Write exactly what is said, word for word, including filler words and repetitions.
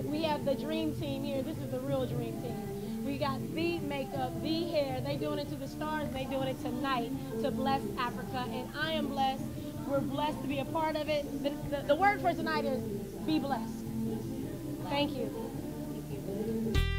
we have the dream team here. This is the real dream team. We got the makeup, the hair. They doing it to the stars, and they doing it tonight to bless Africa. And I am blessed. We're blessed to be a part of it. The, the, the word for tonight is be blessed. Thank you. Thank you.